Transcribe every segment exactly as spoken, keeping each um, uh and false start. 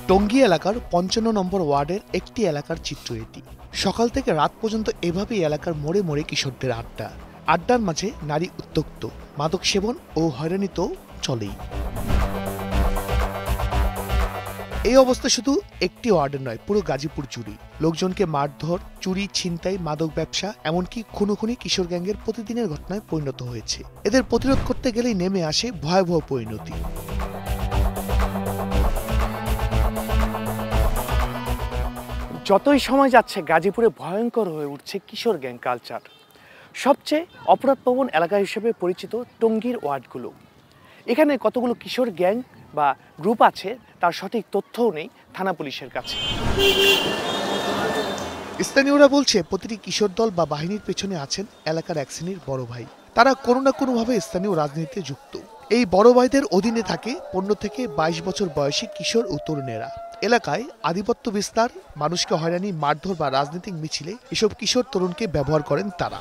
টঙ্গী এলাকার পঞ্চান্ন নম্বর ওয়ার্ডের একটি এলাকার চিত্র এটি। সকাল থেকে রাত পর্যন্ত এভাবেই এলাকার মোড়ে মোড়ে কিশোরদের আড্ডা। আড্ডার মাঝে নারী উত্ত্যক্ত, মাদক সেবন ও হয়রানি তো চলেই। এই অবস্থা শুধু একটি ওয়ার্ডের নয়, পুরো গাজীপুর জুড়ে লোকজনকে মারধর, চুরি, ছিনতাই, মাদক ব্যবসা, এমনকি খুনোখুনি কিশোর গ্যাংয়ের প্রতিদিনের ঘটনায় পরিণত হয়েছে। এদের প্রতিরোধ করতে গেলেই নেমে আসে ভয়াবহ পরিণতি। যতই সময় যাচ্ছে গাজীপুরে ভয়ঙ্কর হয়ে উঠছে কিশোর গ্যাং কালচার। সবচেয়ে অপরাধপ্রবণ এলাকা হিসেবে পরিচিত টঙ্গীর ওয়ার্ডগুলো। এখানে কতগুলো কিশোর গ্যাং বা গ্রুপ আছে তার সঠিক তথ্যও নেই থানা পুলিশের কাছে। স্থানীয়রা বলছে প্রতিটি কিশোর দল বা বাহিনীর পেছনে আছেন এলাকার এক শ্রেণীর বড় ভাই। তারা কোনো না কোনোভাবে স্থানীয় রাজনীতিতে যুক্ত। এই বড় ভাইদের অধীনে থাকে পনেরো থেকে বাইশ বছর বয়সী কিশোর ও তরুণেরা। এলাকায় আধিপত্য বিস্তার, মানুষকে হয়রানি, মারধর বা রাজনৈতিক মিছিলে এসব কিশোর তরুণকে ব্যবহার করেন তারা।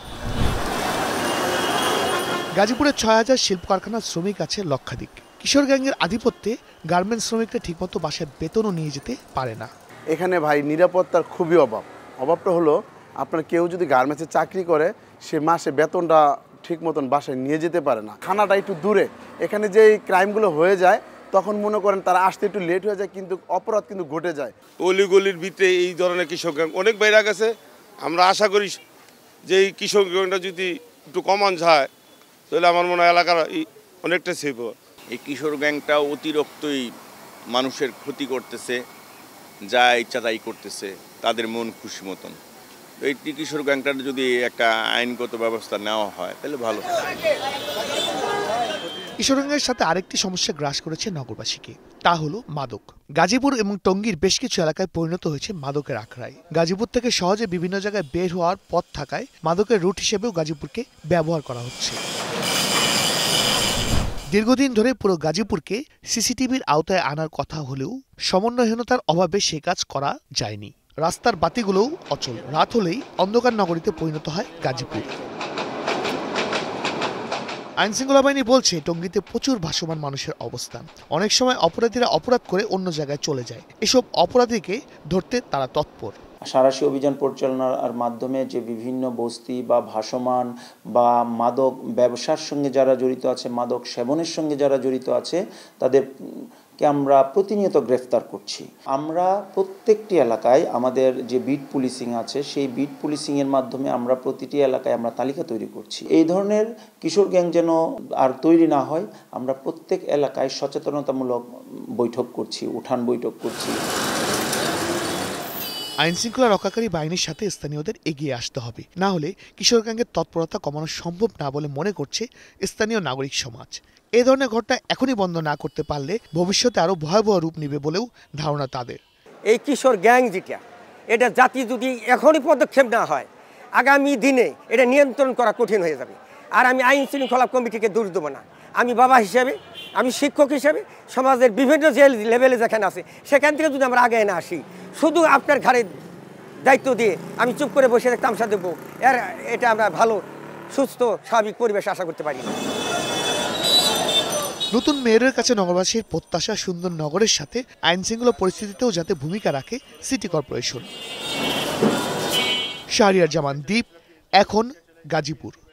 গাজীপুরে ছয় হাজার শিল্প কারখানার শ্রমিক আছে লক্ষাধিক। কিশোর গ্যাংয়ের আধিপত্যে গার্মেন্টস শ্রমিকরা ঠিকমতো বাসায় বেতনও নিয়ে যেতে পারে না। এখানে ভাই নিরাপত্তার খুবই অভাব। অভাবটা হলো আপনার কেউ যদি গার্মেন্টসে চাকরি করে সে মাসে বেতনটা ঠিক মতন বাসায় নিয়ে যেতে পারে না। খানাটা একটু দূরে, এখানে যে ক্রাইমগুলো হয়ে যায় তখন মনে করেন তারা আসতে একটু লেট হয়ে যায়, কিন্তু অপরাধ কিন্তু ঘটে যায়। অলিগলির ভিতরে এই ধরনের কিশোর গ্যাং অনেক বাইরে গেছে। আমরা আশা করি যে এই কিশোর গ্যাংটা যদি একটু কমান যায় তাহলে আমার মনে হয় এলাকার অনেকটা সেভ হবে। এই কিশোর গ্যাংটা অতিরিক্তই মানুষের ক্ষতি করতেছে, যা ইচ্ছা তাই করতেছে তাদের মন খুশি মতন। এই কিশোর গ্যাংটার যদি একটা আইনগত ব্যবস্থা নেওয়া হয় তাহলে ভালো। কিশোর গ্যাংয়ের সাথে আরেকটি সমস্যা গ্রাস করেছে নগরবাসীকে, তা হলো মাদক। গাজীপুর এবং টঙ্গীর বেশ কিছু এলাকায় পরিণত হয়েছে মাদকের আখড়ায়। গাজীপুর থেকে সহজে বিভিন্ন জায়গায় বের হওয়ার পথ থাকায় মাদকের রুট হিসেবেও গাজীপুরকে ব্যবহার করা হচ্ছে। দীর্ঘদিন ধরে পুরো গাজীপুরকে সিসিটিভির আওতায় আনার কথা হলেও সমন্বয়হীনতার অভাবে সে কাজ করা যায়নি। রাস্তার বাতিগুলোও অচল, রাত হলেই অন্ধকার নগরীতে পরিণত হয় গাজীপুর। আইনশৃঙ্খলা বাহিনী বলছে টঙ্গীতে প্রচুর ভাসমান মানুষের অবস্থান। অনেক সময় অপরাধীরা অপরাধ করে অন্য জায়গায় চলে যায়। এসব অপরাধীকে ধরতে তারা তৎপর। সাঁড়াশি অভিযান পরিচালনার মাধ্যমে যে বিভিন্ন বস্তি বা ভাসমান বা মাদক ব্যবসার সঙ্গে যারা জড়িত আছে, মাদক সেবনের সঙ্গে যারা জড়িত আছে, তাদেরকে আমরা প্রতিনিয়ত গ্রেফতার করছি। আমরা প্রত্যেকটি এলাকায় আমাদের যে বিট পুলিশিং আছে, সেই বিট পুলিশিংয়ের মাধ্যমে আমরা প্রতিটি এলাকায় আমরা তালিকা তৈরি করছি। এই ধরনের কিশোর গ্যাং যেন আর তৈরি না হয়, আমরা প্রত্যেক এলাকায় সচেতনতামূলক বৈঠক করছি, উঠান বৈঠক করছি। আইনশৃঙ্খলা রক্ষাকারী বাহিনীর সাথে স্থানীয়দের এগিয়ে আসতে হবে, না হলে কিশোর গ্যাংয়ের তৎপরতা কমানো সম্ভব না বলে মনে করছে স্থানীয় নাগরিক সমাজ। এ ধরনের ঘটনা এখনই বন্ধ না করতে পারলে ভবিষ্যতে আরো ভয়াবহ রূপ নেবে বলেও ধারণা তাদের। এই কিশোর গ্যাং যেটা, এটা জাতি যদি এখনই পদক্ষেপ না হয়, আগামী দিনে এটা নিয়ন্ত্রণ করা কঠিন হয়ে যাবে। আর আমি আইন শৃঙ্খলা কমিটিকে দোষ দেবো না। আমি বাবা হিসেবে, আমি শিক্ষক হিসেবে সমাজের বিভিন্ন যে লেভেলে যেখানে আছে সেখান থেকে যদি আমরা আগে না আসি, শুধু আপনার ঘাড়ে দায়িত্ব দিয়ে আমি চুপ করে বসে তামসা দেবো, এর এটা আমরা ভালো সুস্থ স্বাভাবিক পরিবেশ আশা করতে পারি না। নতুন মেয়রের কাছে নগরবাসীর প্রত্যাশা সুন্দর নগরের সাথে আইনশৃঙ্খলা পরিস্থিতিতেও যাতে ভূমিকা রাখে সিটি কর্পোরেশন। শাহরিয়ার জামান দ্বীপ, এখন গাজীপুর।